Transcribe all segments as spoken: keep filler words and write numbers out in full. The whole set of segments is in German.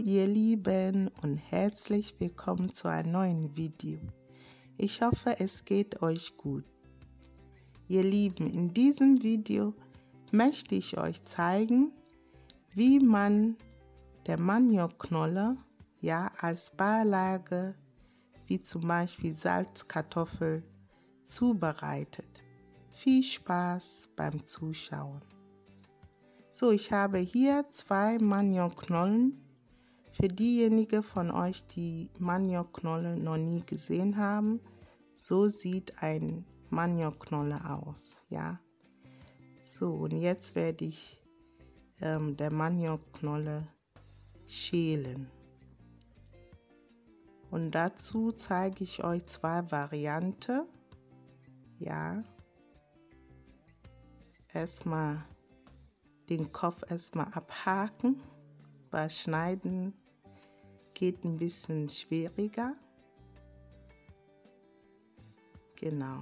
ihr Lieben und herzlich willkommen zu einem neuen Video. Ich hoffe, es geht euch gut. Ihr Lieben, in diesem Video möchte ich euch zeigen, wie man der Maniokknolle ja als Beilage, wie zum Beispiel Salzkartoffel, zubereitet. Viel Spaß beim Zuschauen. So, ich habe hier zwei Maniokknollen. Für diejenigen von euch, die Maniokknolle noch nie gesehen haben, so sieht ein Maniokknolle aus, ja. So, und jetzt werde ich ähm, der Maniokknolle schälen. Und dazu zeige ich euch zwei Varianten, ja. Erstmal den Kopf erstmal abhaken, weil Schneiden geht ein bisschen schwieriger. Genau.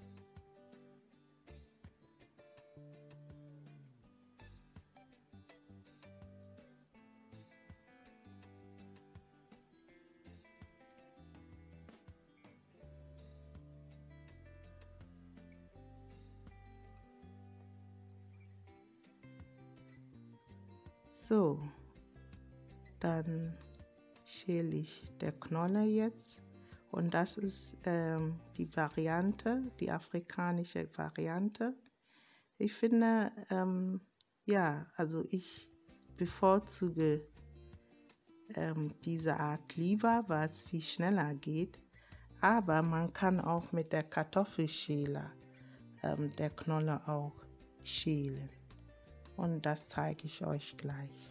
So, dann schäle ich der Knolle jetzt und das ist ähm, die Variante, die afrikanische Variante. Ich finde, ähm, ja, also ich bevorzuge ähm, diese Art lieber, weil es viel schneller geht, aber man kann auch mit der Kartoffelschäler ähm, der Knolle auch schälen. Und das zeige ich euch gleich.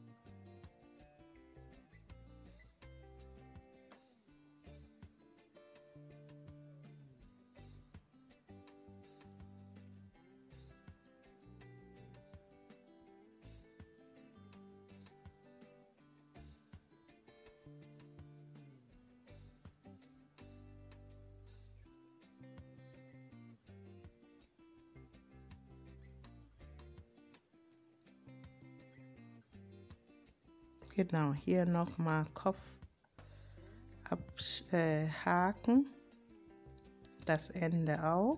Genau, hier nochmal Kopf abhaken, äh, das Ende auch.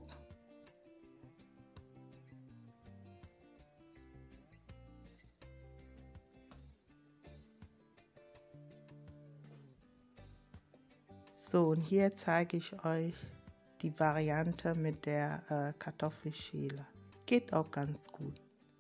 So, und hier zeige ich euch die Variante mit der äh, Kartoffelschäler. Geht auch ganz gut.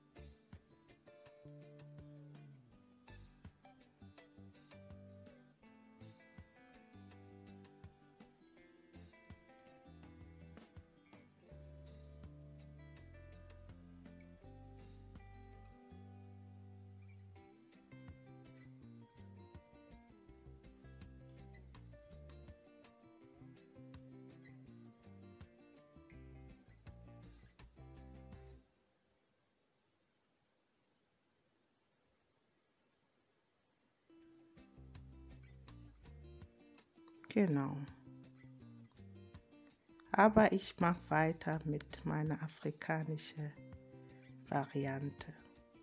Genau. Aber ich mache weiter mit meiner afrikanischen Variante.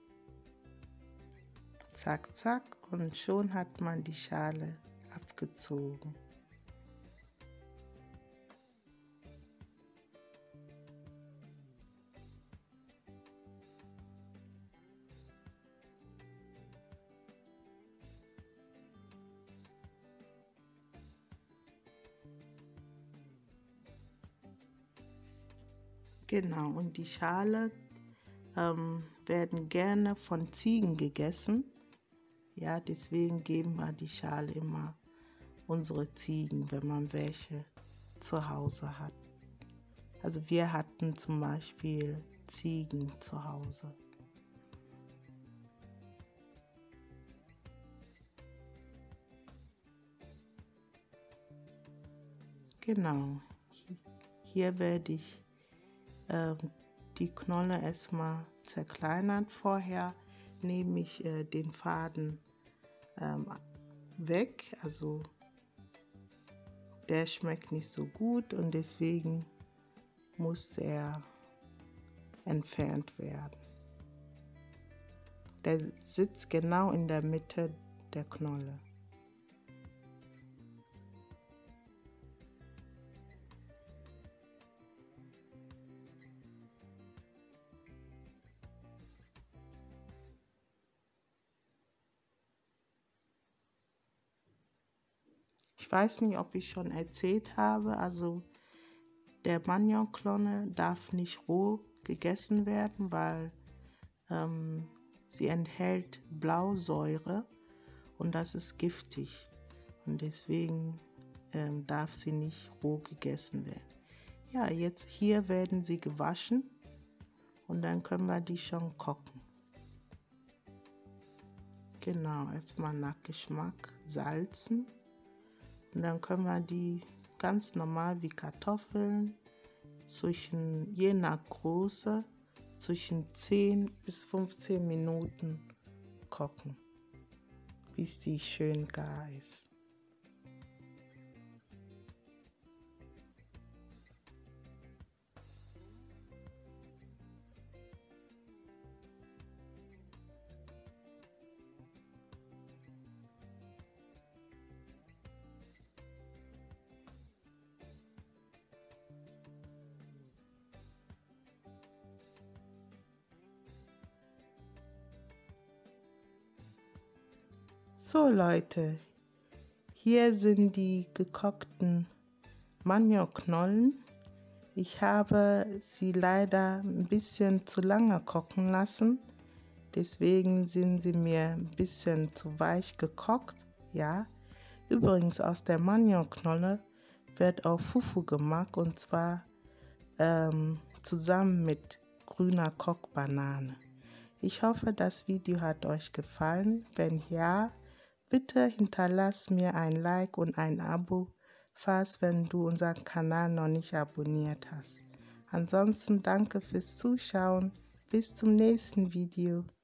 Zack, zack, und schon hat man die Schale abgezogen. Genau, und die Schale ähm, werden gerne von Ziegen gegessen. Ja, deswegen geben wir die Schale immer unsere Ziegen, wenn man welche zu Hause hat. Also wir hatten zum Beispiel Ziegen zu Hause. Genau, hier werde ich äh, die Knolle erstmal zerkleinern. Vorher nehme ich äh, den Faden ähm, weg, also der schmeckt nicht so gut und deswegen muss er entfernt werden. Der sitzt genau in der Mitte der Knolle. Ich weiß nicht, ob ich schon erzählt habe, also der Maniokknolle darf nicht roh gegessen werden, weil ähm, sie enthält Blausäure und das ist giftig und deswegen ähm, darf sie nicht roh gegessen werden. Ja, jetzt hier werden sie gewaschen und dann können wir die schon kochen. Genau, erstmal nach Geschmack salzen. Und dann können wir die ganz normal wie Kartoffeln zwischen, je nach Größe, zwischen zehn bis fünfzehn Minuten kochen, bis die schön gar ist. So Leute, hier sind die gekochten Maniokknollen. Ich habe sie leider ein bisschen zu lange kochen lassen, deswegen sind sie mir ein bisschen zu weich gekocht. Ja, übrigens aus der Maniokknolle wird auch Fufu gemacht und zwar ähm, zusammen mit grüner Kochbanane. Ich hoffe, das Video hat euch gefallen. Wenn ja, bitte hinterlass mir ein Like und ein Abo, falls wenn du unseren Kanal noch nicht abonniert hast. Ansonsten danke fürs Zuschauen. Bis zum nächsten Video.